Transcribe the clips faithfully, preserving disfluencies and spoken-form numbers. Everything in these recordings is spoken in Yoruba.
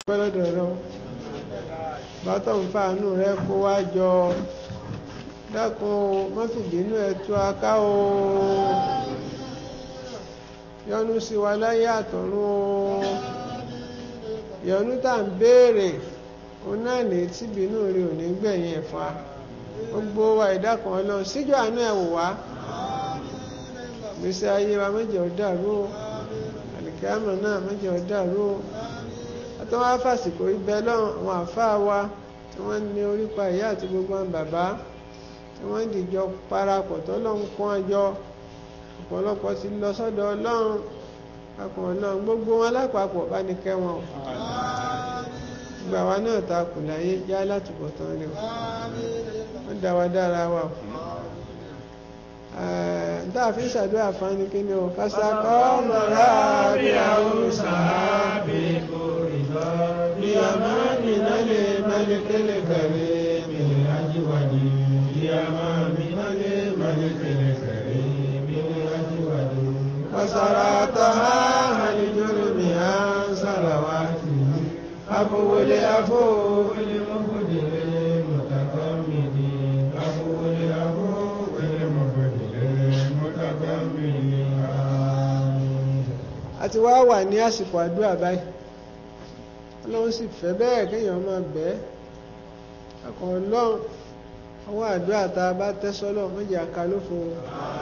gbọ́dọ̀ lọ bàtọ̀ ń fàánù rẹ kó wá jọ dákun o má fìbínú ẹ̀ tú aká o yọ́nú sí wa láyé àtọ̀run o yọ́nú tá à ń béèrè òun náà ní tìbínú rẹ ò ní gbẹ̀yìn ẹ̀ fún wa gbogbo wa ìdákan ọlọ́run síjọ àánú ẹ̀ wò wá gbèsè ayé wa méjì ọ̀dàrú o àlìkámọ̀ náà méjì ọ̀dàrú o àtọ́wọ́ fàsìkò ibẹ̀ lọ́rùn àwọn àfáà wa tí wọ́n ní orípa ìyá àti gbogbo àwọn bàbá tí wọ́n dìjọ parapọ̀ tọ́lọ́run kún àjọ ọ̀pọ̀lọpọ̀ ti lọ sọ́dọ̀ ọlọ́run papọ̀ ọlọ́run gbogbo wọn lápapọ̀ bá ní kẹ́ wọn gbà wá náà ta kù láyé já látùbọ̀ tán rẹ̀ wọ́n dá wa dára wa tá a fi ń ṣàdúrà fún ní kí ni o fásakọ́ mọ̀rá bí àwọn sàábì kò rí lọ bí a máa nìna lè mẹ́lẹ́kẹ́lẹ́ kẹrẹ́ mi ajíwájú bí a máa nìna lè mẹ́lẹ́kẹ́lẹ́ kẹrẹ́ mi ajíwájú. Fasara tọ́há àlejòrò mi à ń sọ̀rọ̀ wá sí i àfọwọlé àfọwọlé mọ́kòdìrẹ́ mọ̀tàkọ́ mi ni àfọwọlé àfọwọlé mọ́kòdìrẹ́ mọ̀tàkọ́ mi ni. A ti wá wà ní àsìkò àdúrà báyìí ọlọ́run sì fẹ́ bẹ́ẹ̀ kéèyàn máa bẹ́ẹ̀ akọ̀ ọlọ́run ọwọ́ àdúrà tá a bá tẹ́ sọ́lọ̀ méjì àka ló fún un.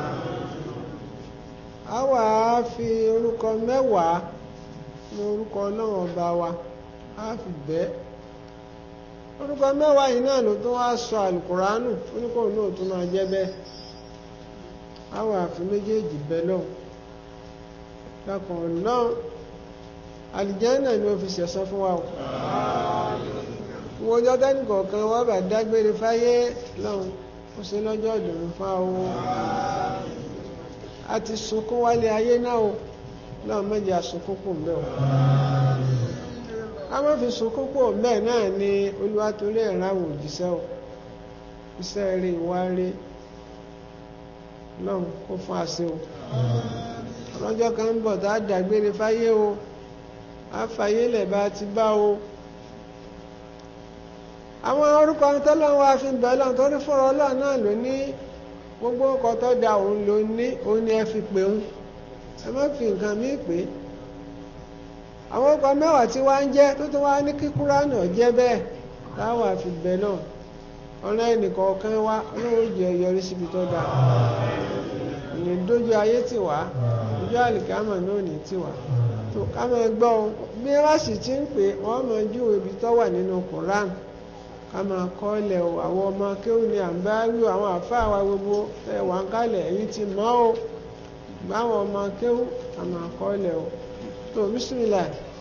A wà á fi orúkọ mẹ́wàá ní orúkọ ọlọ́run ọba wa á fi bẹ́ẹ̀ orúkọ mẹ́wàá yìí náà ló tún wá sọ àlùkùránù oníkóhùn náà tún máa jẹ́ bẹ́ẹ̀ a wà á fi méjèèjì bẹ́ẹ̀ lọ́hùn lákàn ọlọ́run àlìjánà ni ó fi ṣẹ̀san fún wa o wọ́n ọjọ́ tẹ́nìkọ̀ọ̀kan wọ́n bá dágbére fáyé lọ́hùn ó ṣe lọ́jọ́ ìdùnnú fún wa o a ti sunkún wálé ayé náà o lọ́hùn méjì àsunkún pò mbẹ́ o a má fi sunkún pò mbẹ́ náà ni olúwa torí ẹ̀ ráwọ̀ òjíṣẹ́ o iṣẹ́ rẹ̀ ìwà rẹ̀ lọ́hùn kó fún àṣẹ o ọlọ́jọ́ kan ń bọ̀ tá a dàgbére fáyé o a fàyé lẹ̀ bá ti bá o àwọn orúkọ tọ́lọ́run wa fi bẹ̀ lọ́n torí fúnra ọlọ́run náà ló ní gbogbo ọkọ̀ tó da òun ló ní òun ni ẹ fi pè ń ẹ má fi nǹkan míì pè àwọn ọkọ̀ mẹ́wàá tí wá ń jẹ́ tó tún wá ní kíkúrá náà jẹ́ bẹ́ẹ̀ táwọn àfi bẹ̀ lọ́n ọ̀rẹ́ ẹnìkọ̀ọ̀kan wá ọlọ́run jẹ́ yọrí síbi tó dáa ìyẹn dójú ayé tì wá ojú àlìkámà náà ní tì wá tó ká máa gbọ́ bí wọ́n sì ti ń pè wọ́n máa júwe ibi tó wà nínú Quran ká máa kọ́ lẹ̀ o àwọn ọmọ kéwù ni à ń bá rí àwọn àfáà wa gbogbo ẹ̀ wà ń kálẹ̀ èyí ti mọ́ o báwọn ọmọ kéwù ká máa kọ́ lẹ̀ o tó bísímìlà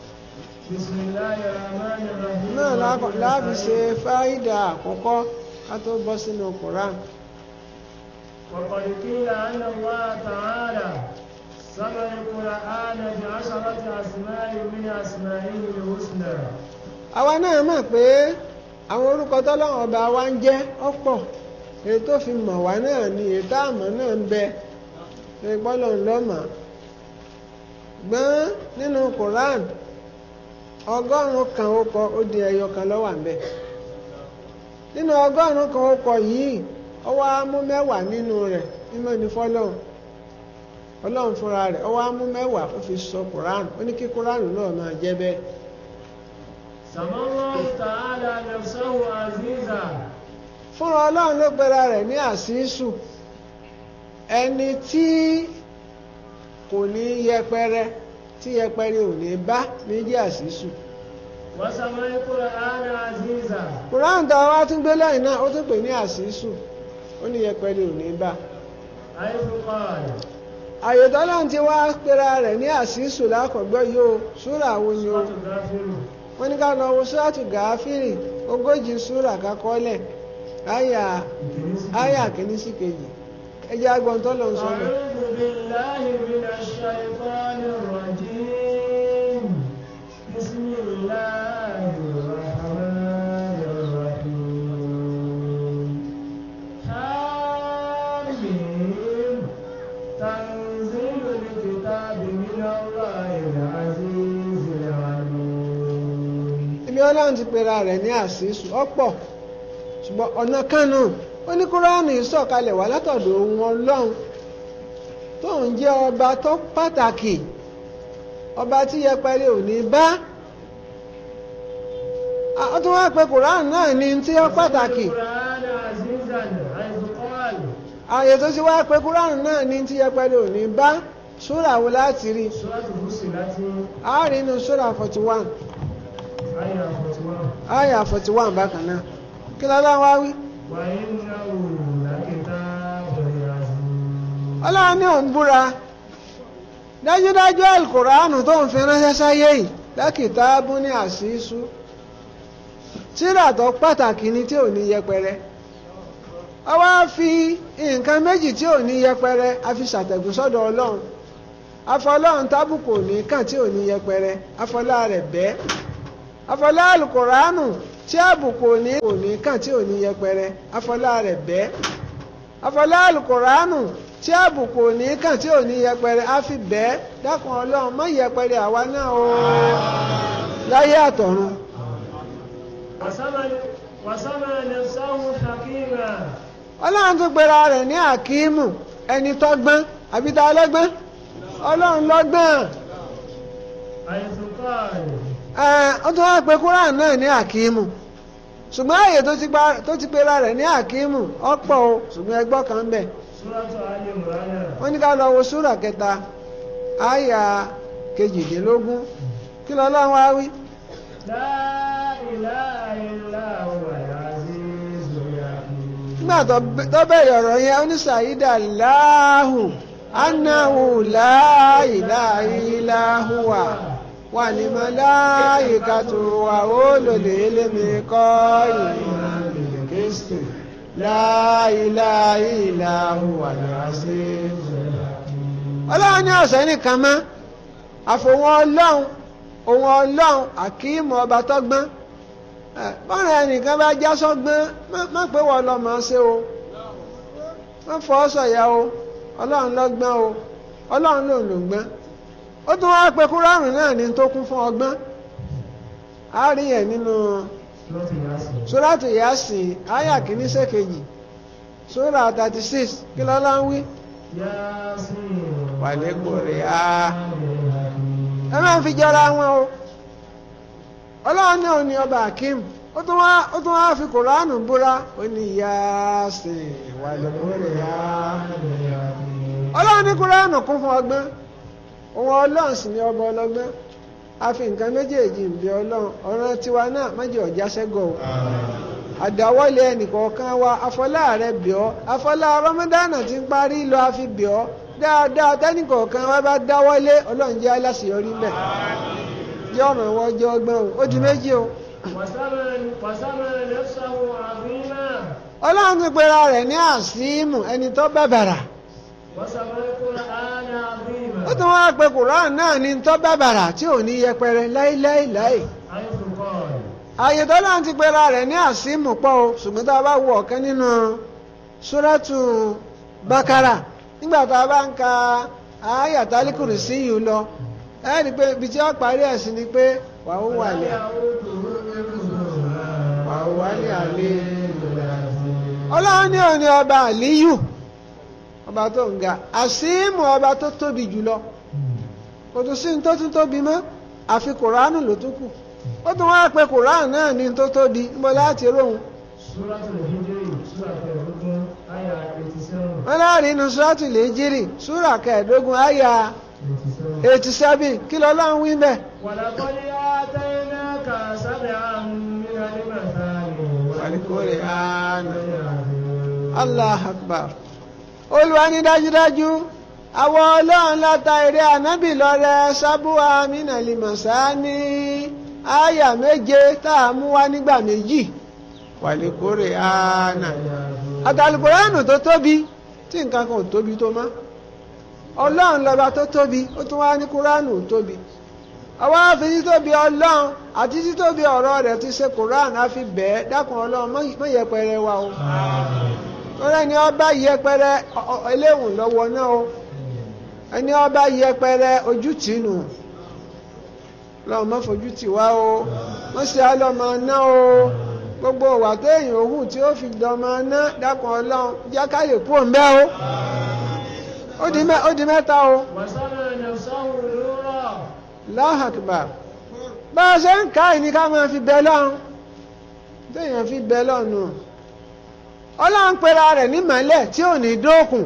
náà láàbì ṣe fáìdà àkọ́kọ́ ká tó bọ́ sínú Quran. وقد قيل أن الله تعالى سمى القرآن بعشرة أسماء من أسمائه الحسنى. àwa náà mọ̀ pé àwọn orúkọ tọ́lọ́run ọba wa ń jẹ́ ọ̀pọ̀ èyí tó fi mọ̀ wá náà ni èyí tá àmọ́ náà ń bẹ èyí gbọ́dọ̀ ń lọ́mọ̀ gbọ́n nínú Quran ọgọ́rùn-ún kan ó kọ ó di ẹyọ kan ló wà ń bẹ nínú ọgọ́rùn-ún kan ó kọ yìí ó wá mú mẹ́wàá nínú rẹ̀ mímọ́ ní fọ́lọ́run ọlọ́run fúnra rẹ̀ ó wá mú mẹ́wàá ó fi sọ Quran ó ní kí Quran náà máa jẹ́ bẹ́ẹ̀. Sàmọ́lọ́hù tààlà nafsahu aziza. fúnra ọlọ́run ló pera rẹ̀ ní àṣìṣù ẹni tí kò ní yẹpẹrẹ tí yẹpẹrẹ ò ní bá ní jẹ́ àṣìṣù. Wa sàmọ́ Qur'ana aziza. Quran tó wá tún gbé lẹ́yìn náà ó tún pè ní àṣìṣù ó ní yẹpẹrẹ ò ní bá. àyè tọ́lọ́run ti wá pera rẹ̀ ní àṣìṣù lákọ̀ọ́gbọ́ yìí o súrà wo ni o wọ́n ní ká lọ wo súràtù Gáfírì ogójì súrà kakọ́lẹ̀ àyà àyà kìíní sí kejì ẹ jẹ́ agbọ̀n tọ́lọ́run sọ́nà. A'udhu billahi minash shaytanir rajim. Bismillahir rahmanir rahim. Hamim. Tanzilul kitabi minallahi al-azizil alim. ibi ọlọ́run ti pera rẹ̀ ní àṣìṣù ọ̀pọ̀ ṣùgbọ́n ọ̀nà kan náà ó ní kúránì sọ̀kalẹ̀ wá látọ̀dọ̀ ohun ọlọ́run tóun jẹ́ ọba tó pàtàkì ọba tí yẹpẹrẹ ò ní bá ó tún wá pé kúránì náà ní tí ó pàtàkì ààyè tó ti wá pé kúránì náà ní tí yẹpẹrẹ ò ní bá súrà wo láti rí a rí inú súrà forty one àyà forty one bákan náà kí lọ́lá wá wí. ọlọ́run ní òun búra dájúdájú alukóránù tó ń fi ránṣẹ́ sáyé yìí lákìtábù ní àṣìṣú tírà tó pàtàkì ni tí ò ní yẹpẹrẹ ó wá fi nǹkan méjì tí ò ní yẹpẹrẹ a fi ṣàtẹ̀gùn sọ́dọ̀ ọlọ́run afọlọ́run tábùkù ò ní kàn tí ò ní yẹpẹrẹ afọlá rẹ̀ bẹ́ẹ̀ afọlá alukóránù tí àbùkù ò ní kò ní kàn tí ò ní yẹpẹrẹ afọlá rẹ̀ bẹ́ẹ̀ afọlá alukóránù tí àbùkù ò ní kàn tí ò ní yẹpẹrẹ á fi bẹ́ẹ̀ dákun ọlọ́run má yẹpẹrẹ àwa náà o láyé àtọ̀run. ọlọ́run tún pera rẹ̀ ní àkíìmù ẹni tọ́gbọ́n àbí tá a lọ́gbọ́n ọlọ́run lọ́gbọ́n. ó tún wá pe kúrán náà ní àkíìmù ṣùgbọ́n ààyè tó ti pera rẹ̀ ní àkíìmù ọ̀pọ̀ o ṣùgbọ́n ẹgbọ́ kan ń bẹ. wọ́n ní ká lọ wo súrà kẹta àyà kejìdínlógún kí lọ́lọ́run wá wí. nígbà tó bẹ̀rẹ̀ ọ̀rọ̀ yẹn ó ní sàyídà láàhù annahu la ilaha illa huwa wà ní màláíkàtù wà ulul ilmi qa'iman bil-qisti la ilaha illa huwa al-azizul hakim. ọlọ́run ní ọ̀sẹ̀ nìkan mọ́ àfòwọn ọlọ́run òun ọlọ́run àkíìmù ọba tọ́gbọ́n bọ́ọ̀rọ̀ ẹnìkan bá já sọ́gbọ́n má pé wọ́n lọ máa ṣe o má fọ́ sọ̀yà o ọlọ́run lọ́gbọ́n o ọlọ́run lòun ló gbọ́n ó tún wá pé kúránù náà ní tó kún fún ọgbọ́n a rí ẹ̀ nínú sóràtù Yásìn àyà kìíní sẹ́kejì sórà thirty six kí lọ́lá ń wí. wàlẹ́kùnrin a ẹ máa fi jọra wọn o ọlọ́run náà ní ọba Hakim ó tún wá ó tún wá fi kùránù búra ó ní Yásìn wàlẹ́kùnrin a ọlọ́run ní kùránù kún fún ọgbọ́n òun ọlọ́run sì ní ọba ọlọ́gbọ́n a fi nǹkan méjèèjì ń bẹ ọlọ́run ọ̀ràn tiwa náà méjì ọ̀já sẹ́gọ̀ o àdáwọ́lé ẹnìkọ̀ọ̀kan wa afọlá rẹ bẹ̀ ọ́ afọlá rọmọdánà ti ń parí lọ a fi bẹ̀ ọ́ dáadáa tẹ́nìkọ̀ọ̀kan wa bá dáwọ́lé ọlọ́run jẹ́ aláṣeyọrí ń bẹ̀ jẹ́ ọ̀ràn wọn jẹ́ ọgbọ́n o ó di méjì o. ọlọ́run ti pera rẹ̀ ní àsímù ẹni tó bàbàrà ó tún wá pe Kùránì náà ní tó bàbàrà tí ò ní yẹpẹrẹ láíláíláí ààyè tó náà ti pera rẹ̀ ní àsímù pọ̀ o ṣùgbọ́n tá a bá wo ọ̀kan nínú Súrátù Bákárà nígbà tá a bá ń ka Ayatul Kursi yìí lọ ẹ rí i pé ibi tí wọ́n parí ẹ̀ sí ni pé wà ó wà lẹ́ wà ó wà ní àlẹ́ ọlọ́run ní òní ọba àlíyù ọba tó ń ga àsímù ọba tó tóbi jùlọ kò tún sí ní tó tún tóbi mọ́ àfi Kùránù ló tún kù ó tún wá pé Kùránù náà ní tó tóbi níbo láti róhun. wọ́n láàrin inú Suratul Hijri súrà kẹẹ̀ẹ́dógún àyà eighty seven kí lọ́lọ́run wí bẹ́ẹ̀. walaqad ataynaka sab'an minal mathani wal Qur'an Allahu Akbar Olúwa ní dájúdájú àwọn ọlọ́run láta eré ànábì lọ́rẹ sábúà mínàlì mọ̀sáání àyà méje tá a mú wá nígbà méjì wàlíkórè àánà àtàlùkùránù tó tóbi tí nǹkan kan ò tóbi tó má ọlọ́run lọ́ba tó tóbi ó tún wá ní kúránù tóbi àwa fi títóbi ọlọ́run àti títóbi ọ̀rọ̀ rẹ̀ ti ṣe kúránù á fi bẹ́ẹ̀ dákun ọlọ́run má yẹpẹrẹ wa o lórí ẹni ọba yẹpẹrẹ eléwùn lọ́wọ́ náà o ẹni ọba yẹpẹrẹ ojú tì nù lọ́wọ́ má fojú tì wá o. wọ́n ṣe alọ́mọ ná o gbogbo ìwà téèyàn òhun tí ó fi dọmọ ná dákun ọlọ́run jẹ́ ká lè kú òǹbẹ́ o ó di mẹ́ta o. Allahu Akbar bá a ṣe ń ká ìní ká máa fi bẹ lọ́run téèyàn fi bẹ lọ́nu ọlọ́run pera rẹ̀ ní mọ́lẹ̀ tí ò ní dókun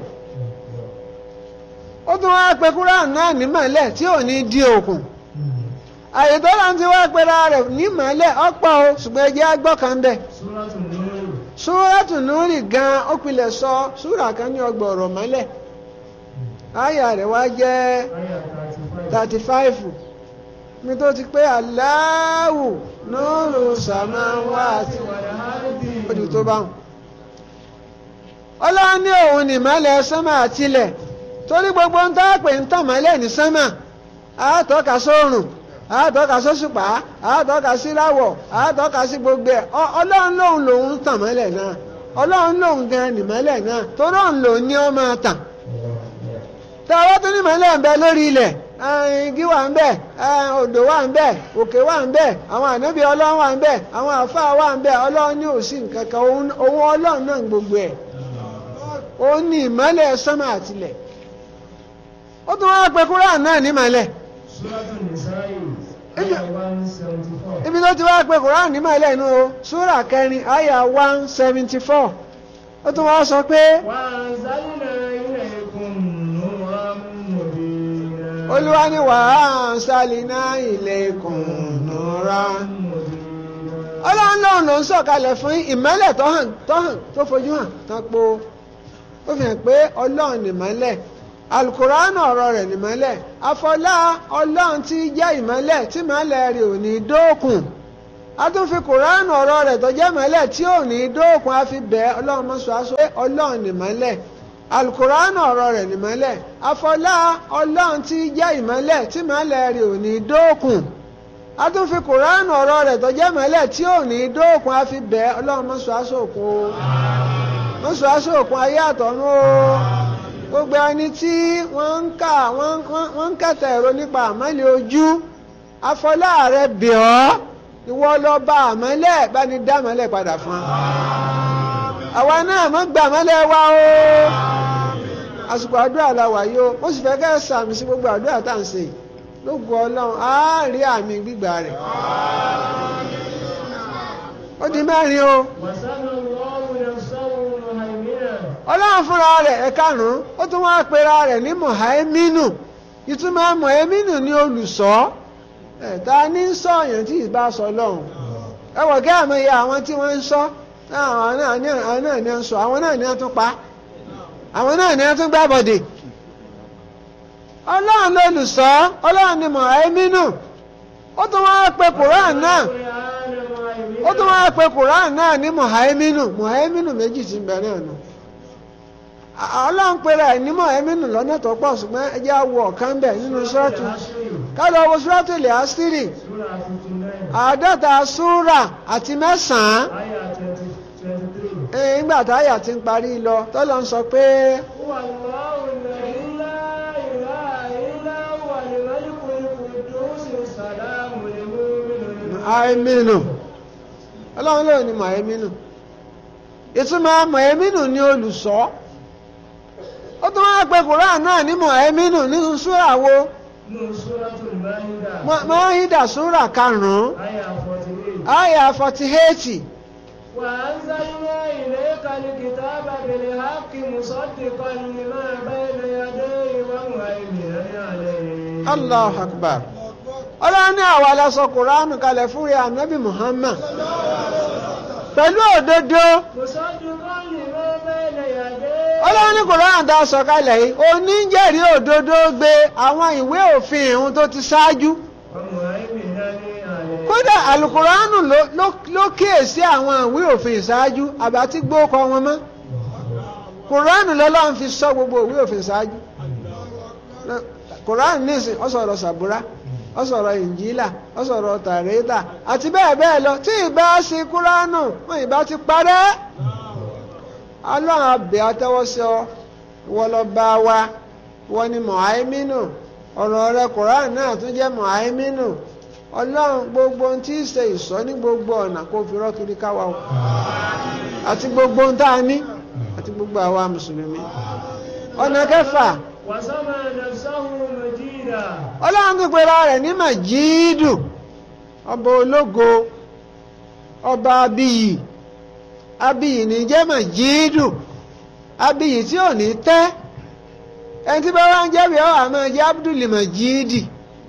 ó tún wá pe Kúránì náà ní mọ́lẹ̀ tí ò ní di òkun àyè tó lọ́n ti wá pera rẹ̀ ní mọ́lẹ̀ ọ̀pọ̀ o ṣùgbọ́n ẹ jẹ́ agbọ́ kan bẹ̀. Súrátù Núrì gan ó pilẹ̀ sọ súrà kan ní ọgbọ̀n ọ̀rọ̀ mọ́lẹ̀ àyà rẹ̀ wá jẹ́ thirty five mi tó ti pé Allahu nuru samawati ó di tó báwọn. Ọlọ́run ní òun ní mọ́lẹ̀ sánmà àtilẹ̀ torí gbogbo ń tá pè ń tàn mọ́lẹ̀ ní sánmà àátọ́ka sóòrùn àátọ́ka sóṣùpá àátọ́ka sí láwọ̀ àátọ́ka sí gbogbo ẹ̀ ọlọ́run lòun lòun tàn mọ́lẹ̀ náà ọlọ́run lòun gan ní mọ́lẹ̀ náà torí òun lòun ní ó máa tàn tá a wá tó ní mọ́lẹ̀ ń bẹ lórí ilẹ̀ igi wà ń bẹ odò wà ń bẹ òkè wà ń bẹ àwọn ànábì ọlọ́run wà ń bẹ àwọn àfáà wà ń bẹ ọlọ́run ní òsì nǹkan kan òun ọlọ́run náà gbogbo ẹ̀ òun ní ìmọ́lẹ̀ sánmà àtilẹ̀ ó tún wá pe Kúránì náà ní mọ́lẹ̀ ibi tó ti wá pe Kúránì ní mọ́lẹ̀ inú o súrà kẹrin àyà one seventy four ó tún wá sọ pé Olúwa ní wa anzalna ilaykum nuran ọlọ́run lòun ló ń sọ̀kalẹ̀ fún ìmọ́lẹ̀ tó hàn tó hàn tó fojú hàn tán po ó fi hàn pé ọlọ́run nìmọ́lẹ̀ alukóránù ọ̀rọ̀ rẹ̀ nìmọ́lẹ̀ àfọlá ọlọ́run tí jẹ́ ìmọ́lẹ̀ tí ìmọ́lẹ̀ rẹ̀ ò ní dókun a tún fi kóránù ọ̀rọ̀ rẹ̀ tó jẹ́ ìmọ́lẹ̀ tí ò ní dókun a fi bẹ̀ ọlọ́run mọ́sọ̀ aṣọ pé ọlọ́run nìmọ́lẹ̀ alukóránù ọ̀rọ̀ rẹ̀ nìmọ́lẹ̀ àfọlá ọlọ́run tí jẹ́ ìmọ́lẹ̀ tí ìmọ́lẹ̀ rẹ̀ ò ní dókun a tún fi kóránù ọ̀rọ̀ rẹ̀ tó jẹ́ ìmọ́lẹ̀ tí ò ní dókun a fi bẹ̀ ọlọ́run mọ́sọ̀ aṣọ òkun mọ́sọ̀ aṣọ òkun ayé àtọ̀run o gbogbo ẹni tí wọ́n ń kà wọ́n ń kẹta ẹ̀rọ nípa àmọ́lẹ̀ ojú afọlá rẹ̀ bẹ̀ ọ́ ìwọ lọ bá àmọ́lẹ̀ bá ní dá àmọ́lẹ̀ padà fún wa àwa náà mọ́ gbà àmọ́lẹ̀ wa o àsìkò àdúrà la wà yìí o mo sì fẹ́ kẹ́ sàmì sí gbogbo àdúrà tá à ń ṣe lógo ọlọ́run á rí àmì gbígbà rẹ̀ ó di mẹ́rin o. Ọlọ́run fúnra rẹ̀ ẹ̀karùn-ún ó tún wá pera rẹ̀ ní mọ̀háímínù ìtumọ̀ mọ̀háímínù ní olùṣọ́ ẹ̀ta ní ń sọ èèyàn tí ìbá sọ lọ́hùn ẹ wọ̀ kí àmọ́ iye àwọn tí wọ́n ń sọ àwọn náà ní ń sọ àwọn náà ní wọ́n tún pa àwọn náà ní wọ́n tún gbá bọ̀dẹ̀ Ọlọ́run lolùṣọ́ Ọlọ́run ní mọ̀háímínù ó tún wá pe Kùránì náà ó tún wá pe Kùránì náà ní mọ̀háímínù mọ̀háímínù méjì ti ń bẹ náà nù Ọlọ́run pèrè ẹ̀ nímọ̀ ẹ̀mínú lọ́nà tó pọ̀ ṣùgbọ́n ẹ jẹ́ àwọ̀ ọ̀kan bẹ̀ nínú ṣúrátù ká lọ wo ṣúrátù ilẹ̀ àṣírí àádọ́ta súrà àti mẹ́sàn-án nígbà táyà ti ń parí lọ tọ́lọ́ ń sọ pé àìmínú Ọlọ́run lóò ní mọ̀ ẹ̀mínú ìtumọ̀ mọ̀ ẹ̀mínú ni olùṣọ́ ó tún wá pé Kùránì náà ní mọ̀ẹ́mínù nínú súrà wo Máídà súrà karùn-ún àyà forty eight. wa anzalna ilayka al-kitaba bil-haqqi musaddiqan lima bayna yadayhi wa muhaiminan alayhi. Allahu Akbar Ọlọ́run ní àwa la sọ Kùránì kalẹ̀ fún rẹ̀ ànábì Muhammad pẹ̀lú òdodo. musaddiqan lima bayna yadayhi. Ọlọ́run ní Kùránì dá sọ̀kalẹ̀ yìí oníjẹ̀rí òdodo gbé àwọn ìwé òfin ìhun tó ti ṣáájú kódà alukùránù ló kíyèsí àwọn ìwé òfin ìṣáájú àbátí gbókọ wọn mọ́ Kùránì lọ́lọ́run fi sọ gbogbo ìwé òfin ìṣáájú Kùránì nísìn ó sọ̀rọ̀ sàbúrà ó sọ̀rọ̀ ìnjílà ó sọ̀rọ̀ tàrẹ́tà àti bẹ́ẹ̀ bẹ́ẹ̀ lọ tí ìbá sí Kùránì wọn ìbá ti parẹ́ Ọlọ́run abẹ́ àtẹ́wọ́ sí ọ wọ́n lọ bá wa wọ́n ní mọ̀háímínù ọ̀rọ̀ rẹ Kùránì náà tún jẹ́ mọ̀háímínù ọlọ́run gbogbo ohun tí í ṣe ìṣọ́ ní gbogbo ọ̀nà kó fi rọ́ kiri káwa o àti gbogbo ohun tá a ní àti gbogbo àwa mùsùlùmí. ọ̀nà kẹfà وسمى نفسه مجيدا ọlọ́run tó pera rẹ̀ ní màjídù ọba ológo ọba abiyì abiyì ní jẹ́ màjídù abiyì tí ò ní tẹ́ ẹni tí bá wá ń jẹ́bi ọ́ àmọ́ jẹ́ Abdul Majidi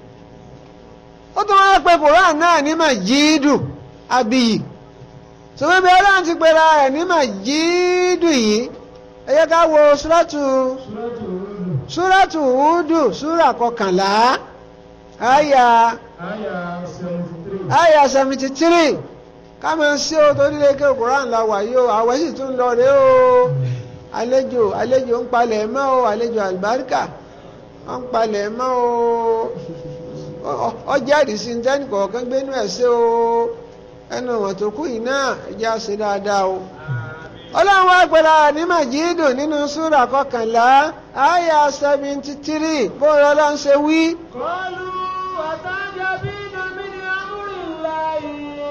ó tún wá pe Quran náà ní màjídù abiyì ṣùgbọ́n bí ọlọ́run ti pera rẹ̀ ní màjídù yìí ẹ jẹ́ ká wo súrátù súrátù Húdù súrà kọkànlá àyà àyà seventy three ká máa ṣe ó torí lè ké Quran la wà yìí o àwẹ̀ sì tún lọ rèé o àlejò àlejò ń palẹ̀ mọ́ o àlejò àlùbáríkà ń palẹ̀ mọ́ o ọjà àdìsí ní tẹ́nì kọ̀ọ̀kan gbénú ẹ̀ ṣe o ẹnu wọn tó kú yìí náà ẹja ṣe dáadáa o. ọlọ́run wá pẹ̀lú ní màjídù nínú súrà kọkànlá àyà seventy three bóyá ọlọ́run ṣe wí. قالوا أتعجبين من أمر الله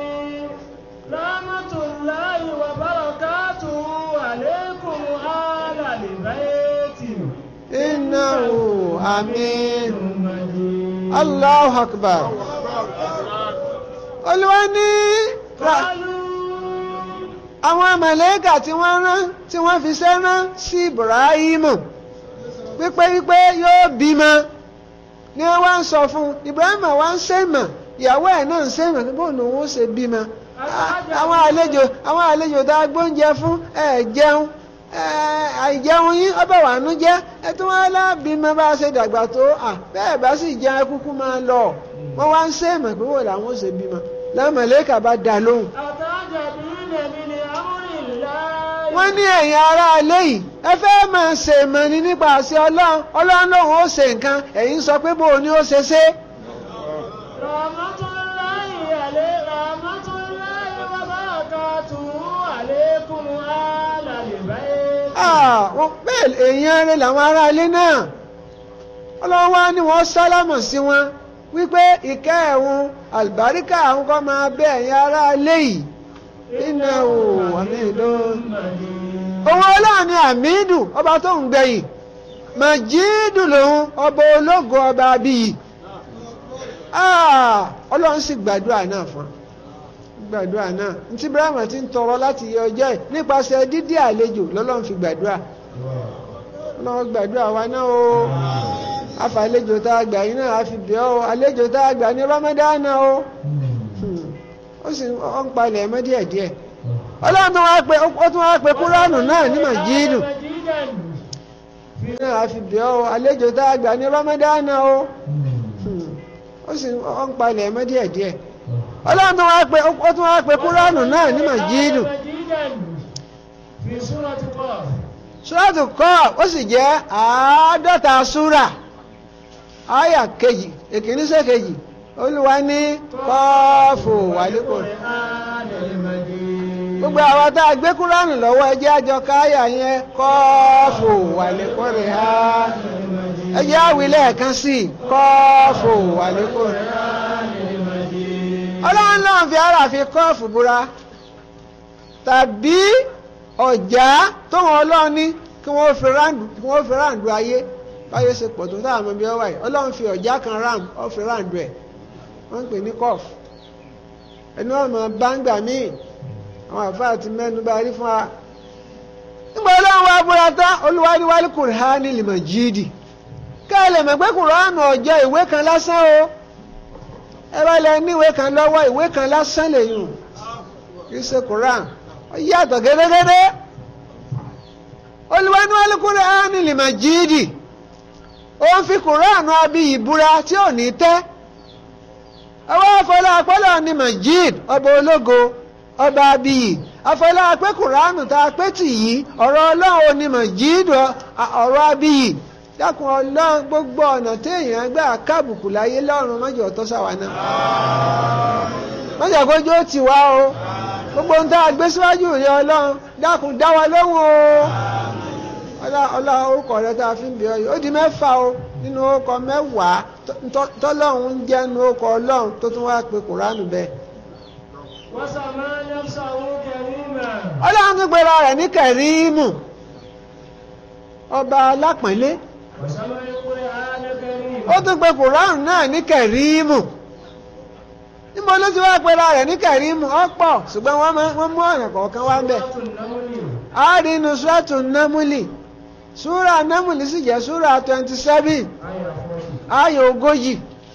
رحمة الله وبركاته عليكم آل البيت innahu àmín Allahu akbar. olúwa ní àwọn màlẹ́kà tí wọ́n rán tí wọ́n fi sẹ́rán sí Ibrahimu wípé wípé yóò bímọ ni wọ́n wá ń sọ fún Ibrahimu wá ń sèmọ̀ ìyàwó ẹ̀ náà ń sèmọ̀ níbo ni wọ́n ṣe bímọ. àwọn àlejò àwọn àlejò tá a gbóúnjẹ fún ẹ̀ jẹun àìjẹun yín ọbẹ̀ wà nú jẹ́ ẹ tí wọ́n lábìímọ bá ṣe dàgbà tó bẹ́ẹ̀ bá sì jẹun kúkú máa lọ wọ́n wá ń sèmọ̀ pé wọ́n làwọn ṣe bímọ lámàlẹ́kà bá dá lóhùn. wọ́n ní ẹ̀yin ará alẹ́ yìí ẹ fẹ́ máa ṣe ìmọ̀ ni nípa àṣẹ ọlọ́run ọlọ́run lòun ó ṣe nǹkan ẹ̀yin sọ pé bóun ni ó ṣe ṣe. rahmatullahi alayhi rahmatullahi wa barakatuhu alaykum alal bayt. wọ́n bẹ́ẹ̀ èèyàn rẹ̀ làwọn ará alẹ́ náà ọlọ́run wá ní wọ́n sálámọ̀ sí wọn wípé ìkẹ́ ẹ̀hún àlùbáríkà àwọn kan máa bẹ ẹ̀yin ará alẹ́ yìí. innahu hamidun òun ọlọ́run ni hamidu ọba tó ń gbẹ̀yìn majidu lòun ọba ológo ọba abiyì ọlọ́run sì gbàdúrà náà fún gbàdúrà náà ntí Ibrahim ti ń tọrọ láti yẹ ọjọ́ ẹ̀ nípasẹ̀ dídí àlejò lọ́lọ́run fi gbàdúrà ọlọ́run gbàdúrà wa náà o afa àlejò tá a gbà yín náà a fi bẹ̀ ọ́ àlejò tá a gbà ní Ramadan náà o ó sì ń palẹ̀ ẹ̀mọ́ díẹ̀díẹ̀ ọlọ́run tó wá pé ó tún wá pé kúránù náà ní màjídù náà a fi bẹ̀ ọ́ àlejò tá a gbà ní Ramadan náà o ó sì ń palẹ̀ ẹ̀mọ́ díẹ̀díẹ̀ ọlọ́run tó wá pé ó tún wá pé kúránù náà ní màjídù súrátù Qaf ó sì jẹ́ àádọ́ta súrà àyà kejì èkìní sí kejì olúwa ní kọ́ọ̀fù wàlíkò gbogbo àwọn tá a gbé kúránù lọ́wọ́ ẹjẹ́ àjọ káyà yẹn kọ́ọ̀fù wàlíkò rẹ̀ á ẹjẹ́ àwílẹ̀ kan sí kọ́ọ̀fù wàlíkò rẹ̀ á ọlọ́run náà fi ara fi kọ́ọ̀fù búra tàbí ọ̀já tóun ọlọ́run ní kí wọ́n fi ráǹdù ayé báyé ṣe pọ̀ tó táwọn ọmọ ibi ọwọ́ yìí ọlọ́run fi ọ̀já kan ram ó fi ráǹdù ẹ̀ wọ́n ń pè ní kọ́f ẹni wọ́n mọ̀ báńgbà míì àwọn àfáà ti mẹ́nu bá rí fún wa nígbà ọlọ́run wa búra tán olúwa ní wálé kùránì lè mọ̀ jíìdì ká lè mọ̀ pé kùránù ọ̀jọ́ ìwé kan lásán o ẹ bá lẹ ní ìwé kan lọ́wọ́ ìwé kan lásán lè yùn kì í ṣe kùrán ó yàtọ̀ gédégédé olúwa ní wálé kùránì lè mọ̀ jíìdì ó ń fi kùránù abiyì búra tí ò ní tẹ́ ọwọ́ afọlá apẹ́lẹ́ ní Majid ọba ológo ọba abiyì afọlá apẹ́ kùránù tá a pẹ́ tì yí ọ̀rọ̀ ọlọ́run ní Majid ọ̀rọ̀ abiyì dákun ọlọ́run gbogbo ọ̀nà téèyàn gbà kábùkù láyé lọ́run mọ́jọ́ ọ̀tọ́ sáwa náà mọ́jọ́ kójú ó ti wá o gbogbo ohun tá a gbé síwájú rẹ ọlọ́run dákun dá wa lóhùn o ọlá orúkọ rẹ tá a fi ń bẹ̀ ọ́ yìí ó di mẹ́fà o. nínú orúkọ mẹ́wàá tọ́lọ́run ń jẹ́ nínú orúkọ ọlọ́run tó tún wá pe kùránù bẹ́ẹ̀. وسمى نفسه كريما. ọlọ́run tún pera rẹ̀ ní kẹ̀rímù ọba alápọ̀nlé. وسمى القرآن كريما. ó tún pe kùránù náà ní kẹ̀rímù. níbo ló ti wá pera rẹ̀ ní kẹ̀rímù ọ̀pọ̀ ṣùgbọ́n wọ́n mú ọ̀nà kọ̀ọ̀kan wá bẹ́ẹ̀. a rí inú súrátù námúlì súrà námúlì sì jẹ́ súrà twenty seven ayò ogójì.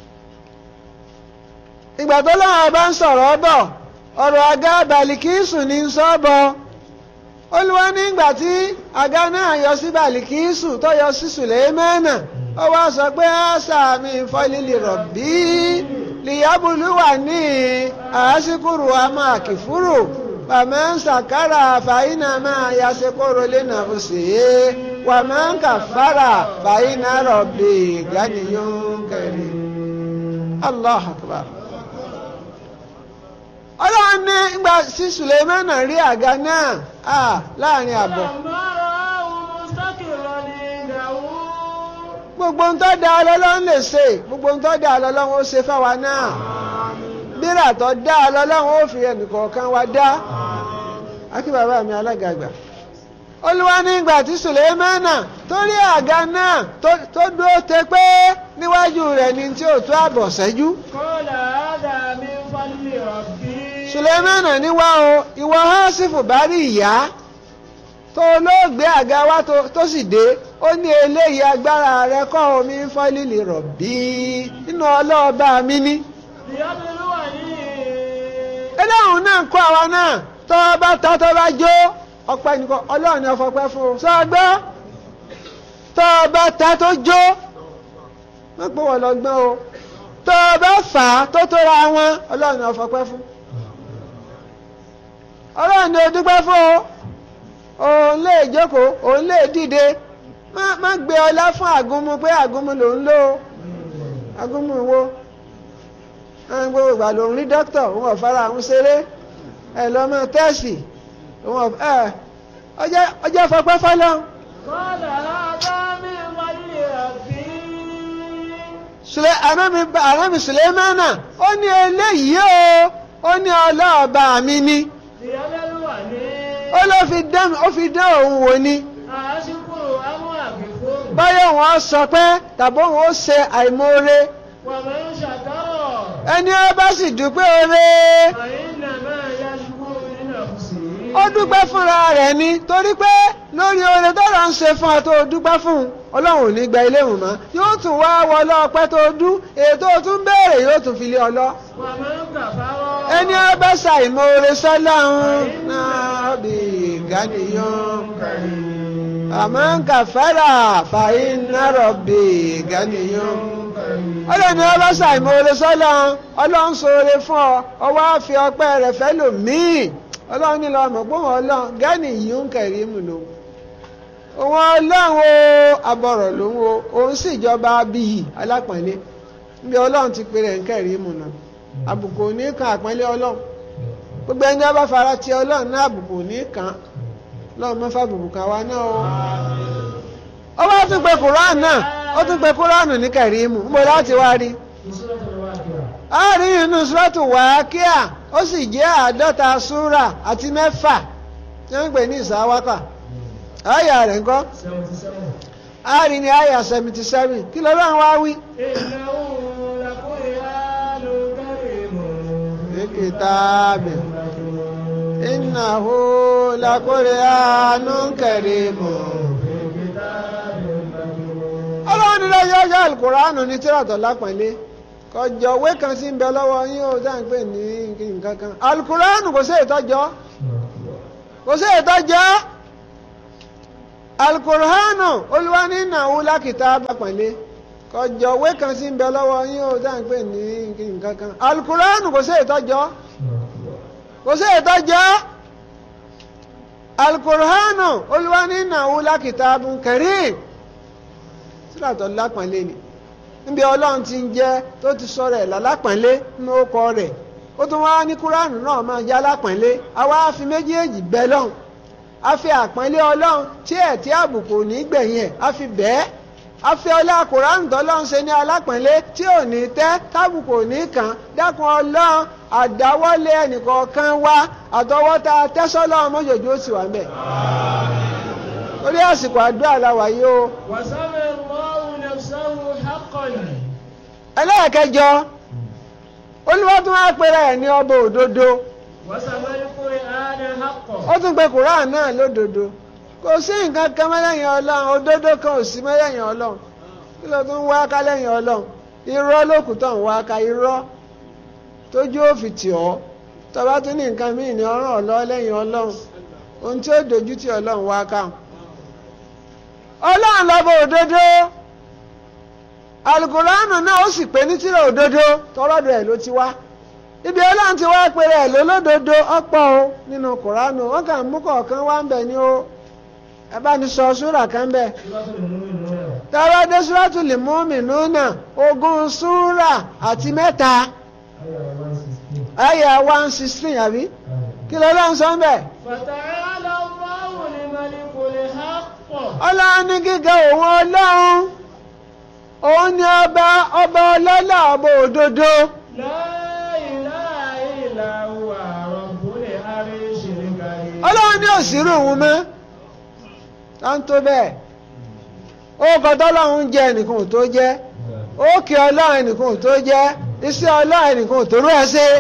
ìgbà tó lọ́wọ́ bá ń sọ̀rọ̀ bọ̀ ọ̀rọ̀ àga bàlìkísù ní ń sọ bọ̀ olúwa nígbà tí àga náà yọ sí bàlìkísù tó yọ sí sùlẹ́mánà ó wá sọ pé àṣà mi fọ́lílì rọ̀bí lìyábùlúwà ní àásìkúrò àmọ́ àkìfúrò wàmọ́ ń sàkárà fàyínà máa yasekóró lẹ́nà òsèé wàmọ́ ń kàfàrà fàyínà rọ̀bì gániyún kẹrin. Allah akbar. ọlọ́run ní ìgbà sí Sùlẹ́mánà rí àga náà láàrin àbọ̀. gbogbo ń tọ́ da ọlọ́run lè ṣe gbogbo ń tọ́ da ọlọ́run ó ṣe fáwa náà bírà tó dá ọlọ́run ó fi ẹnìkọ̀ọ̀kan wa dá. akí bàbá mi alága àgbà olúwa ní ìgbà tí Sùlẹ́mánà tó rí àga náà tó dúró tẹ pé níwájú rẹ̀ ní tí ò tó àbọ̀ ṣẹ́jú. kọ́lá àdá mi fọ́lì ọ̀bí. Sùlẹ́mánà ní wá o ìwọ Hásífù bá rí ìyá tó olóògbé àga wá tó sì dé ó ní eléyìí agbára rẹ kọ́ omi fọ́lìlì rọ̀bí nínú ọlọ́ọ̀bá mi ní. eléhùn náà ń kọ́ àwa náà tó bá ta tó bá jó ọpẹ́ nìkan ọlọ́run ni ọfọpẹ́ fún un sọgbọ́ tó bá ta tó jó wọ́n pè wọ́n lọ́gbọ́n o tó bá fà á tó tóra wọn ọlọ́run ni ọfọpẹ́ fún ọlọ́run ni o dúpẹ́ fún o òun lè jókòó òun lè dìde má gbé ọlá fún àgúnmu pé àgúnmu lòún lò ó àgúnmu wo gbogbo ìgbà lòún rí dókítà òun ọ̀fara àwọn ṣeré ẹ̀ lọ́mọ tẹ́sì ọjọ́ fọpẹ́ fọ́lọ́. kọ́lá àdá mi wáyé àbí. ànábì Sùlẹ́mánà ó ní eléyìí o ó ní ọlọ́ọ̀bá mi ní. ìyálẹ́lúwà ní. ó ló fi dán ó fi dán òun wò ni. àásìkò àwọn àgbẹ̀fọ́. báyọ̀ wọn sọ pé tàbí òun ó ṣe àìmoore. wà máa ń ṣàkárọ̀. ẹni ó bá sì dúpẹ́ oore. àyínà máa yá ṣubú nínú àbùsí. ó dúpẹ́ fúnra rẹ̀ ni torí pé lórí oore tó lọ ń ṣe fún ọ tó dúpẹ́ fún un ọlọ́run ò ní gba ilé ìwọ̀n mọ́ yóò tún wá wọlé ọpẹ́ tó dú ètò tún béèrè yóò tún fi lé ọ lọ. wà máa ń kàfárọ̀. ẹni ó bá ṣàìmoore sọ́lọ́run náà bí gániyàn àmọ́ ń kàfárà fàyín nárọ̀ bí gániyàn. ọlọ́run ni ó bá ṣàìmoore sọ́lọ́run ọlọ́run ṣoore fún ọ ọwọ́ á fi ọpẹ́ rẹ̀ fẹ́ lòmíì ọlọ́run ní lọ́mọ gbóhùn ọlọ́run gánì yìí ń kẹ̀rí mù lòun òun ọlọ́run o abọ̀rọ̀ lòun o òun sì jọba abiyì alápọ̀nlé níbi ọlọ́run ti pèrè ń kẹ̀rí mù náà àbùkù òní kan àpọ́nlé ọlọ́run gbogbo ẹni ọba fara ti ọlọ́run náà àbùkù òní kan lọ́run mọ́ fàbùkù kan wa náà o. ó wá tún pe Kùránì náà ó tún pe Kùránì ní kẹ̀rí mù ń bọ̀ láti wá rí a rí inú Súrátù Wákíà ó sì jẹ́ àádọ́ta súrà àti mẹ́fà tí wọ́n ń pè ní ìsáwákà àyà rẹ̀ ńkọ́ a rí ní àyà seventy seven kí lọ́lọ́run wá wí. kìtàbì innahu lakur'anun karimun. ọlọ́run ní lọ́jọ́ ọjọ́ Al-Qur'anu ní tíràtọ̀ lápọ̀nlé kọjọ òwe kan sí ń bẹ lọ́wọ́ yín ó dáhùn pé ní nǹkan kan Al-Qur'anu kò sí ìtọ́jọ́ kò sí ìtọ́jọ́ Al-Qur'anu Olúwa ní innahu lakitaban pọ̀nlé kọjọ òwe kan sí ń bẹ lọ́wọ́ yín ó dáhùn pé ní nǹkan kan Al-Qur'anu kò sí ìtọ́jọ́ kò sí ìtọ́jọ́ Al-Qur'anu Olúwa ní innahu lakitabun karim sílàtọ̀ lápọ̀nlé ni níbi ọlọ́run ti ń jẹ́ tó ti sọ̀rọ̀ ẹ̀ lálápọ̀nlé nínú ọkọ rẹ̀ ó tún wá ní Kúránù náà máa já lápọ̀nlé àwa á fi méjèèjì bẹ́ lọ́hùn á fi àpọ́nlé ọlọ́run tí ẹ̀ tí àbùkù ní gbẹ̀yìn ẹ̀ á fi bẹ́ẹ̀ afẹ́ ọlá kùránì tọ́lọ́run ṣe ní alápẹ̀lẹ́ tí ò ní tẹ́ tábùkù ò ní kàn dákun ọlọ́run àdáwọ́lé ẹnìkọ̀ọ̀kan wá àtọwọ́ta tẹ́sọ́lọ́run mọ́jọ́jú ó sì wà mẹ́. orí àsìkò àdúrà la wà yìí o. وسمى الله نفسه حقا. ẹlẹ́ẹ̀kẹjọ olúwa tún wá pèrè ẹ̀ ní ọba òdodo. وسمى القرآن حقا. ó tún pe kùránì náà lódodo. kò sí nǹkan kan mẹ́lẹ́yìn ọlọ́run òdodo kan ò sí mẹ́lẹ́yìn ọlọ́run kí ló tún wá ká lẹ́yìn ọlọ́run irọ́ lókùn tó ń wá ká irọ́ tójú ó fi tì ọ́ tọba tún ní nǹkan míì ní ọ̀ràn ọ̀lọ́ lẹ́yìn ọlọ́run ohun tí ó dojú tì ọlọ́run wá ká ọlọ́run lọ́bọ̀ òdodo alukóránù náà ó sì pé ní tírà òdodo tọ́lọ́dọ̀ ẹ̀ ló ti wá ibi ọlọ́run ti wá pé rẹ̀ lólódodo ọ̀pọ̀ o nínú kóránù wọ́n kàn mú kọ̀ọ̀kan wá ń bẹ̀ ní o ẹ bá ní sọ súrà kan bẹ́ẹ̀ tẹ́wọ́ dé Suratul Mu'minuna ogún súrà àti mẹ́ta ayé one sixteen àbí kí ló ló ń sọ bẹ́ẹ̀. فتعالى الله الملك الحق. ọlọ́run ní gíga òun ọlọ́run òun ni ọba ọba ọlọ́lá ọba òdodo. لا إله إلا هو رب العرش الكريم. ọlọ́run ní òsínú òun mọ́ tá ń tó bẹ́ẹ̀ ó kọ́tọ́ ọlọ́run jẹ́ ẹnìkan ò tó jẹ́ ó kí ọlọ́run ẹnìkan ò tó jẹ́ iṣẹ́ ọlọ́run ẹnìkan ò tó rú ẹ ṣe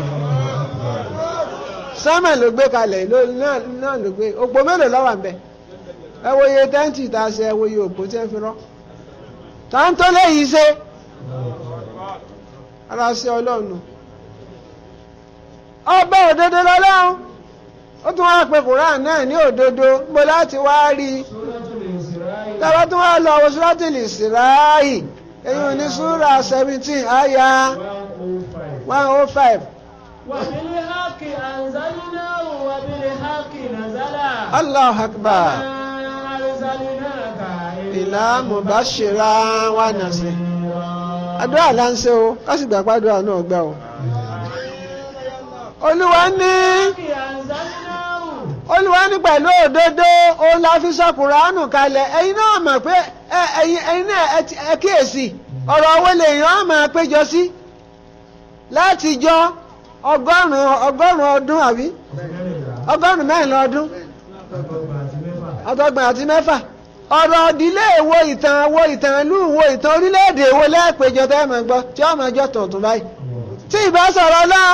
sọ́mọ̀ ló gbé kalẹ̀ náà ló gbé òpó mélòó lọ́wọ́ àbẹ̀ ẹ wo iye tẹ́ǹtì tá a ṣe ẹ wo iye òpó tí ẹ fi rọ́ tá ń tó léyìí ṣe ara ṣe ọlọ́run nù ọba òdodo lọ́lọ́run ó tún wá pe Quran náà ní òdodo gbó láti wá rí i tẹ́wọ́ tún wá lọ wo Suratul Isra'i èyí ní súra seventeen àyà one oh five. وبالحق أنزلناه وبالحق نزل. الله أكبر. وما أرسلناك إلا مبشرا ونذيرا. àdúrà là ń ṣe o ká sì gbàgbọ́ àdúrà náà gbà o. olúwa ní olúwa ní pẹ̀lú òdodo òun la fi sọ Kùránù kalẹ̀ ẹ̀yin náà mọ̀ pé ẹ̀yin náà ẹ kíyèsí ọ̀rọ̀ owó lèèyàn á máa péjọ sí láti jọ ọgọ́rùn-ún ọgọ́rùn-ún ọdún àbí ọgọ́rùn-ún mẹ́rin ọdún ọgọ́gbọ̀n àti mẹ́fà ọ̀rọ̀ ìdílé èwo ìtàn èwo ìtàn ìlú wo ìtàn orílẹ̀-èdè èwo lẹ́ẹ̀pẹ̀jọ tẹ́ ẹ máa gbọ́ tí ọmọ ẹjọ́ tuntun báyìí tí ìbá sọ̀rọ̀ náà.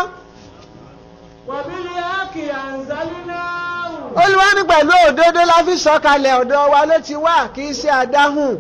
olúwa ní pẹ̀lú òdodo la fi sọ kalẹ̀ ọ̀dọ̀ wa ló ti wá kì í ṣe àdáhùn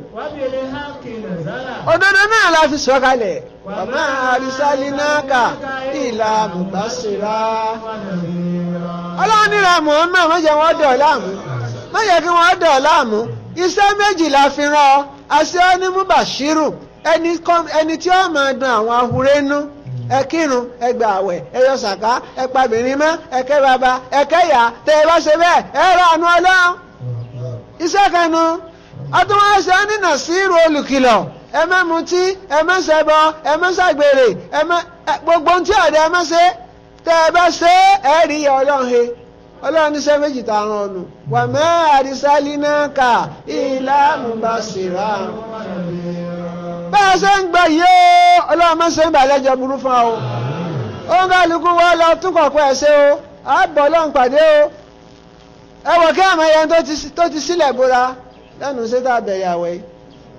òdodo náà la fi sọ kalẹ̀ wàmà àrísálínáàkà ìlà mùbásírà. ọlọ́run níra Muhammad má jẹ́ wọ́n dọ̀ láàmú má jẹ́ kí wọ́n dọ̀ láàmú iṣẹ́ méjì la fi rán ọ àṣẹ ọ́ ní mubashiru ẹni tí ó máa dùn àwọn ahurẹ́nu ẹ kírun ẹ gbà àwẹ̀ ẹ yọ sàká ẹ pabìnrin mọ́ ẹ kẹ́ bàbá ẹ kẹ́yà tẹ ẹ bá ṣe bẹ́ẹ̀ ẹ rà àánú ọlọ́run. iṣẹ́ kanu ọtúnwáṣẹ́ nínà sí irú olùkìlọ̀ ẹ má mutí ẹ má ṣẹbọ ẹ má ṣàgbèrè ẹ má gbogbo ohun tí ọ̀dẹ ẹ má ṣe tẹ ẹ bá ṣe ẹ rí ìyà ọlọ́run he ọlọ́run níṣẹ́ méjì tá a rán ọ̀nù wà mẹ́ àrísálínáàkà ìlà mubasira. bẹ́ẹ̀ ṣe ń gbọ́ yìí ó ọlọ́run máa ń ṣe ń bà lẹ́jọ́ burú fún ọ ó ń kálukú wọ́n lọ tún kọ̀ọ̀kọ́ ẹ̀ ṣe o àbọ̀ ọlọ́run pàdé o ẹ wọ̀ kí àmọ́ ẹyẹ tó ti sílẹ̀ bóra lẹ́nu ṣé tá a bẹ̀rẹ̀ àwẹ̀ yìí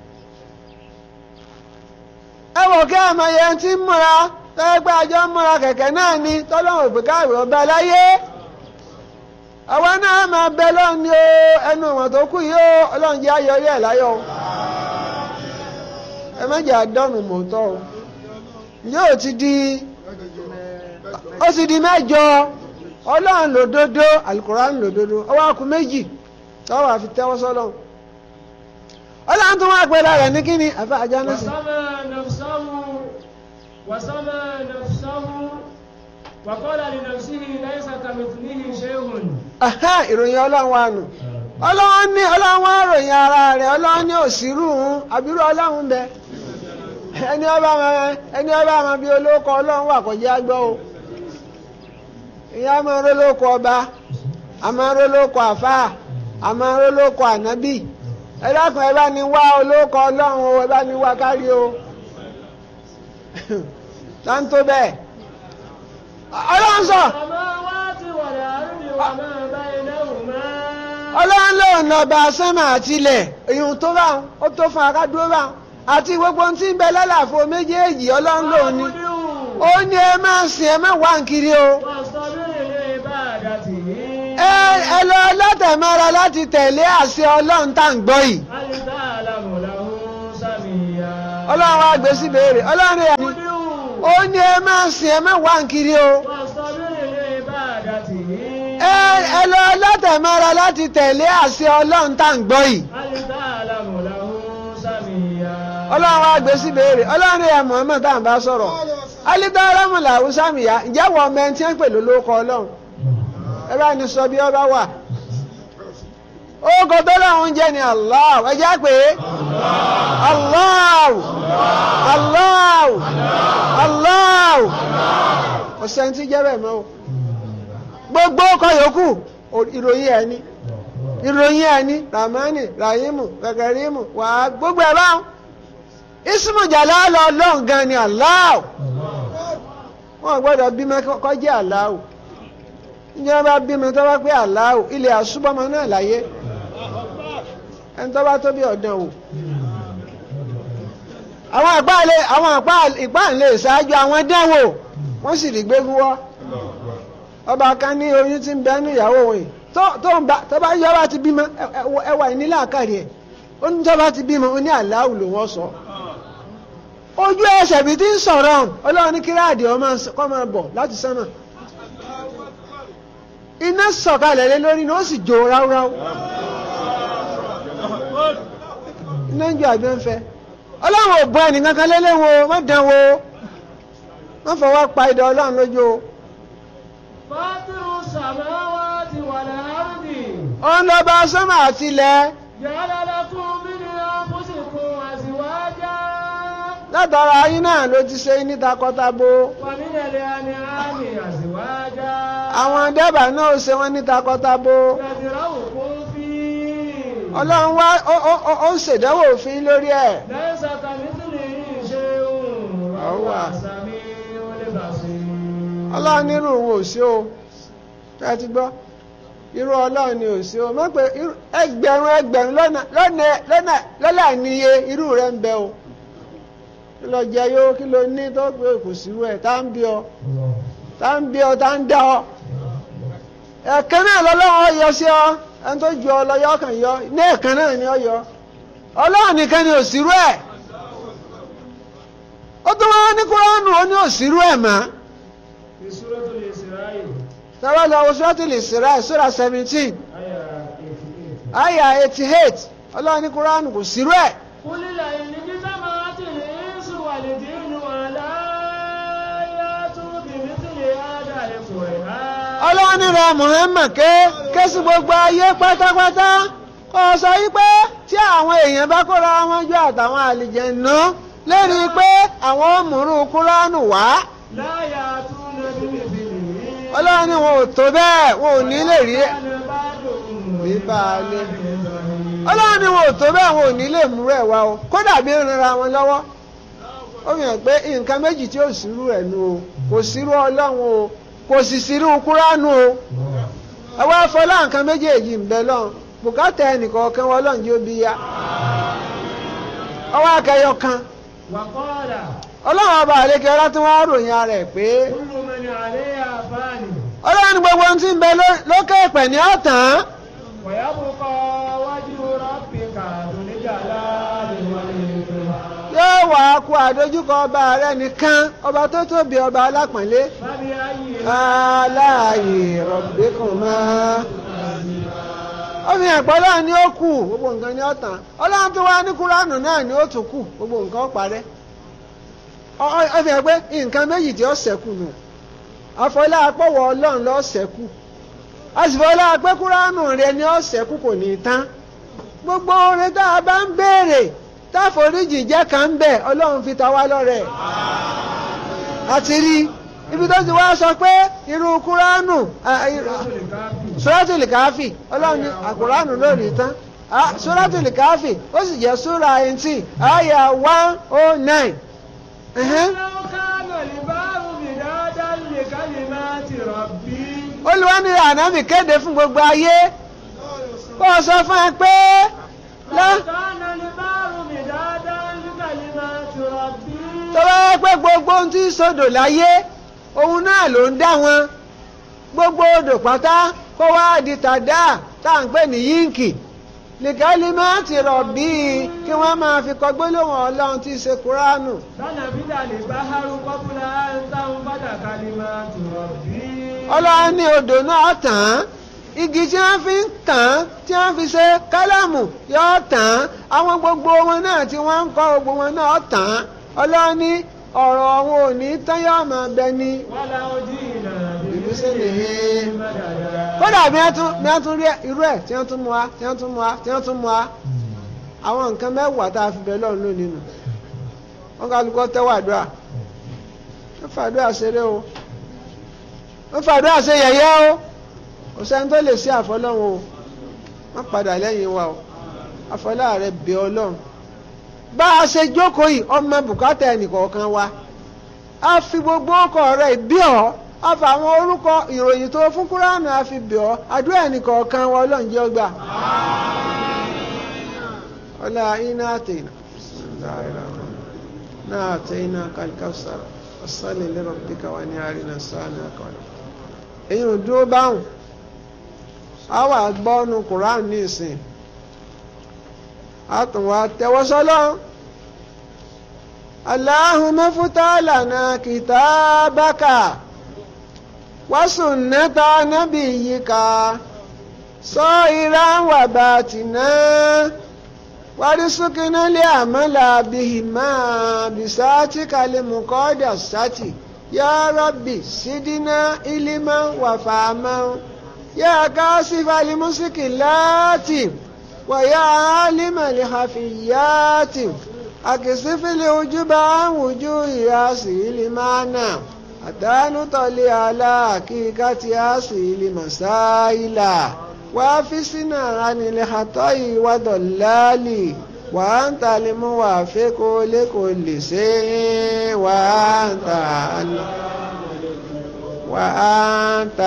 ẹ wọ̀ kí àmọ́ ẹyẹ tí ń múra tẹ́gbẹ́ àjọ ń múra kẹ̀kẹ́ náà ni tọ́lọ́run òpè káàwé ọba láyé àwa náà máa bẹ lọ́run ní o ẹnu ìwọ̀n tó kù yìí o ọlọ́run jẹ́ ayọ̀ yẹ̀ láyọ̀ o ẹ má jẹ́ àdọ́rùn mọ́tọ́ o yóò ti di ó ti di mẹ́jọ ọlọ́run lòdodo Al-Qur'an lòdodo ọwọ́ akú méjì tọ́wọ́ àfi tẹ́wọ́ sọ́lọ́run ọlọ́run tó wá pẹ́lá rẹ̀ ní kíni àfẹ́ ajá náà sí. wàsámà nàfsáhù wàkọ́lá ní nàfsíhì laysa kamithlihi shay'un. ìròyìn ọlọ́run wa nù ọlọ́run ní ọlọ́run wá ròyìn ara rẹ̀ ọlọ́run ní òsírù ń àbírú ọlọ́run bẹ ẹni ọba máa ẹni ọba máa bí olóko ọlọ́run wà kọjá gbọ́ o ìyá máa rólóko ọba àmọ́ rólóko àfáà àmọ́ rólóko ànábì ẹ dákun ẹ bá ní wá olóko ọlọ́run o ẹ bá ní wá kárí o táǹtó bẹ́ẹ̀ ọlọ́run sọ ọlọ́run lòun lọ́ba sánmà àtilẹ̀ èyàn tó bá ó tó fún akádúró bá àti gbogbo ohun tí ń bẹ lálàfo méjèèjì ọlọ́run lòun ni ó ní ẹ máa sìn ẹ má wá nkiri o ẹ lọ látẹ̀mọ́ra láti tẹ̀lé àṣẹ ọlọ́run tá à ń gbọ́ yìí ọlọ́run wá gbé sí béèrè ọlọ́run yà ni ó ní ẹ máa sìn ẹ má wá nkiri o ẹ lọ látẹ̀mọ́ra láti tẹ̀lé àṣẹ ọlọ́run tá à ń gbọ́ yìí ọlọ́run wá gbé sí béèrè ọlọ́run yà Muhammad tá à ń bá sọ̀rọ̀ alítàlámù làwọn sàmìyà ǹjẹ́ wọ́n ọmọ ẹni tí ń pè lólókọ ọlọ́run ẹ bá ní sọ bí ọ bá wà orúkọ tó lọ́run jẹ́ ni Allah ẹ jẹ́ pé Allah Allah Allah ọ̀sẹ̀ tí jẹ́ bẹ́ẹ̀ mọ́ o gbogbo ọkọ̀ yòókù ìròyìn ẹni ìròyìn ẹni Ramani Rahimu Gagarimu wà gbogbo ẹ̀ báwọn ismu jalal ọlọ́run gan ni Allah wọn gbọ́dọ̀ bímọ kọjá Allah ìjọba bá bímọ tó bá pé Allah ilé àṣùbọ́mọ náà láyé ẹni tó bá tó bí ọ̀dàn wò àwọn ìpáàlẹ̀ àwọn ìpáàlẹ̀ ìṣáájú àwọn dánwò wọ́n sì rí gbégún wọ́ ọba kan ní oyún tí ń bẹ ní ìyàwó wọn tó bá yọ bá ti bímọ ẹwà ìnílà àkàrí ẹ̀ ó ní tó bá ti bímọ ó ní Allah ló wọ́n sọ ojú ẹsẹ̀ bí tí ń sọ̀rọ̀ ọlọ́run ní kíráàdì ọmọ kọ́ máa bọ̀ láti sánmà iná sọ̀kalẹ̀ lé lórí ní ó sì jó ráúráú iná ń jó àgbẹ̀ ń fẹ́ ọlọ́run ò bọ́ ẹnì kankan lélẹ́wọ̀ wọ́n dán wo wọ́n fọwọ́ pa idà ọlọ́run lójú o. Fatiru samawati wal ardi. ó ń lọ bá sánmà àti ilẹ̀. Ja'ala lakum min anfusikum azwaja. látara ayé náà ló ti ṣe ní takọtabo. Wa minal an'ami azwaja. àwọn dẹ́bà náà ṣe wọ́n ní takọtabo. Yadra'ukum fihi. ọlọ́run wá ó ń ṣèdánwò òfin lórí ẹ̀. Laysa kamithlihi shay'un wa huwa as-sami'ul basir. ọlọ́run nírú òun ò sí o ẹ ti gbọ́ irú ọlọ́run ni ò sí o mọ̀ pé ẹgbẹ̀rún ẹgbẹ̀rún lọ́nà lọ́nà lọ́nà níye irú rẹ̀ ń bẹ o kí lọ jẹ yóò kí ló ní tó pé kò sírú ẹ̀ tá ń bí ọ tá ń bí ọ tá ń dá ọ ẹ̀kan náà lọ́lọ́run yọ sí ọ ẹni tó ju ọ lọ yọ kàn yọ ní ẹ̀kan náà ni ọ yọ ọlọ́run nìkan ni ò sírú ẹ̀ ó tún wá ní Kúránù ó ní ò sírú ẹ̀ mọ́. Suratul Isra. Tàbá lọ wo Suratul Isra Sura seventeen àyà eighty eight ọlọ́run ní Kúránù kò sírú ẹ̀. Qulil in ijtama'atil insu wal jinnu ala ya'tu bimithli hadhal Qur'an. ọlọ́run ní rẹ̀ Muhammad ké ké sí gbogbo ayé pátápátá kó sọ wípé tí àwọn èèyàn bá kóra wọn jọ àtàwọn àlìjẹ̀nù lérí pé àwọn ò múrú Kúránù wá. La ya'tuna bimithlihi. ọlọ́run ní wọn ò tó bẹ́ẹ̀ wọn ò ní lè rí ẹ̀. ọlọ́run ní wọn ò tó bẹ́ẹ̀ wọn ò ní lè mú rẹ̀ wá o kódà bí ń ranra wọn lọ́wọ́ ó fi hàn pé nǹkan méjì tí ò sírú ẹ̀ nu o kò sírú ọlọ́run o kò sì sírú Kúránù o ẹwọ́ afọlá nǹkan méjèèjì ń bẹ lọ́n bùkátà ẹnìkọ̀ọ̀kan wọn lọ́n jí ó bí yá ọwọ́ akẹyọ kan Wa qala ọlọ́run ọba àlékè ọlá tí wọ́n ròyìn ara ẹ̀ pé kullu man 'alayha fan ọlọ́run ní gbogbo ohun tí ń bẹ lókè ìpẹ̀ ní ọ̀tàn. wa yabqa wajhu rabbika dhul jalali wal ikram. yóò wà á kú àdójúkọ ọba rẹ nìkan ọba tó tóbi ọba alápọ̀nlé. Fabi ayyi aláàyè rabbikuma. omi ẹ̀pọ̀ náà ni ó kù gbogbo nǹkan ní ọ̀tàn ọlọ́run tó wá ní Kúránù náà ni ó tún kù gbogbo nǹkan ó parẹ́. ó fi hàn pé nǹkan méjì tí ó ṣẹ́kù nù àfọlá apọ̀wọ̀ ọlọ́run ló ṣẹ́kù àsìfọlá pé Kúránù rẹ ni ó ṣẹ́kù kò ní tán gbogbo orin tá a bá ń béèrè táforíjì jẹ́ kan ń bẹ̀ ọlọ́run fi ta wá lọ́rẹ àti rí ibi tó ti wá sọ pé irú Kúránù Suratul Káfì ọlọ́run ní àkùránù lórí tán Suratul Kahfi ó sì jẹ́ súra eighteen àyà one oh nine. ولو كان البحر مدادا لكلمات ربي Olúwa ní ànábì kéde fún gbogbo ayé kó o sọ fún ẹ pé لو كان البحر مدادا لكلمات ربي tó bá yẹ pé gbogbo ohun tí sodò láyé òun náà ló ń dá wọn gbogbo odò pátá kó wá di tàdá tá à ń pè ní yíǹkì likalimati rabbi kí wọ́n máa fi kọ gbólóhùn ọlọ́run tí í ṣe kúránù. لنفد البحر قبل أن تنفد كلمات ربي ọlọ́run ní odò náà tàn án igi tí wọ́n fi ń tàn án tí wọ́n fi ṣe kálámù yóò tàn án àwọn gbogbo wọn náà tí wọ́n ń kọ́ gbogbo wọn náà tàn án ọlọ́run ní ọ̀rọ̀ wọn ò ní tán yóò máa bẹ ní. ولو جئنا بمثله مددا kódà bí wọ́n tún bí wọ́n tún rí irú ẹ̀ tí wọ́n tún mú wa tí wọ́n tún mú wa tí wọ́n tún mú wa àwọn nǹkan mẹ́wàá tá a fi bẹ lọ́run lónìí nù wọ́n kálukọ́ tẹ́wọ́ àdúrà wọ́n fàdúrà ṣeré o wọ́n fàdúrà ṣe yẹ̀yẹ́ o kò sẹ́ni tó lè ṣe àfọlọ́run o wọ́n padà lẹ́yìn wa o àfọlá rẹ̀ bẹ ọlọ́run bá a ṣe jókòó yìí ọmọ bùkátà ẹnìkọ̀ọ̀kan wa a fi gbogbo ọkọ̀ rẹ̀ bí ọ́ a fa àwọn orúkọ ìròyìn tó fún kúránù a fi bẹ̀ ọ́ àdúrà ẹnìkọ̀ọ̀kan wa ọlọ́run jẹ́ ọgbà. ọlá iná àtẹ̀yìnà náà àtẹ̀yìnà kàlíkàfsára ọ̀sálẹ̀ lẹ́rọ̀ píkà wà ní àrínà sáànà àkọọ́lẹ̀. èyí ò dúró báwọn a wà gbọ́nu kúránù ní ìsìn a tún wá tẹ́wọ́ sọ́lọ́run. Allahumma futa lana kitabaka وسنة نبيك صائرا وباتنا وارزقنا العمل بهما بذاتك المقدسة يا ربي زدنا علما وفهما يا كاشف المشكلات ويا عالم الخفيات أكشف الحجب عن وجوه أصل المعنى حتى نطلع على حقيقة أصل المسائل وافسنا عن الخطأ والضلال وأنت الموافق لكل شيء وأنت وأنت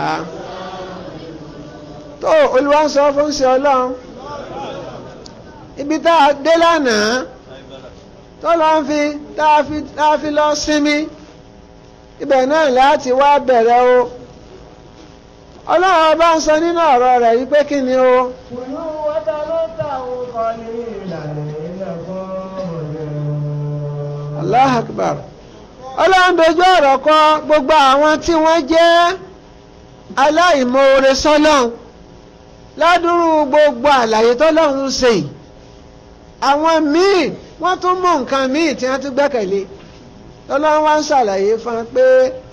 tó Olúwa ń sọ fún ṣe Ọlọ́run ibi tá a dé lánàá tó lọ ń fi tá a fi tá a fi lọ sinmi ibẹ̀ náà láti wá bẹ̀rẹ̀ o Ọlọ́run ọba ń sọ nínú ọ̀rọ̀ rẹ̀ yìí pé kí ni o. kùnú wọ́tà ló ta òkò ní ìlànà ìlẹ̀kùn. Allahu Akbar Ọlọ́run dojú ọ̀rọ̀ kọ gbogbo àwọn tí wọ́n jẹ́ aláìmoore sọ́lọ́run ládùúrú gbogbo àlàyé tọ́lọ́run ṣe yìí àwọn míì wọ́n tún mú nǹkan míì tí wọ́n tún gbẹ́kẹ̀lé Ọlọ́run wá ń ṣàlàyé fún un pé